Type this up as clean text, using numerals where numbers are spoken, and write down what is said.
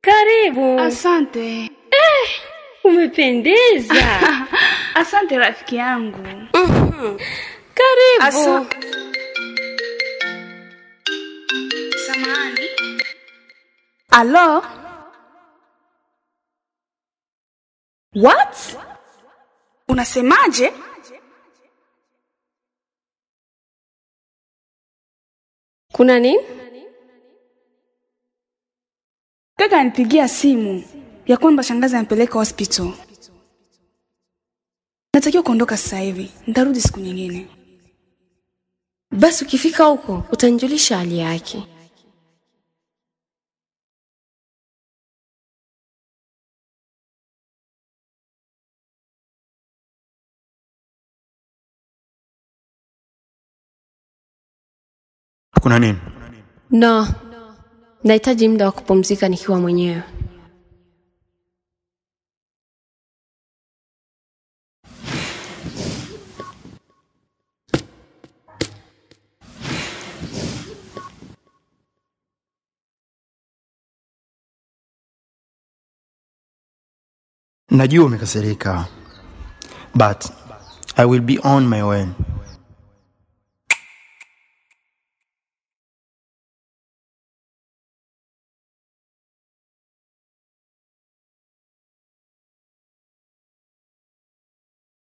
Karibu. Asante. Umependeza. Asante rafiki yangu. Karibu. Samahani. Alo? What? Unasemaje? Kuna nini? Kaka anipigia simu ya kwamba shangazi anipeleka hospital. Natakiwa kuondoka sasa hivi. Nitarudi siku nyingine. Basi ukifika huko utanijulisha hali yake. Kuna nini? No. Nahitaji muda wa kupumzika nikiwa mwenyewe. Najua umekasirika, but I will be on my way.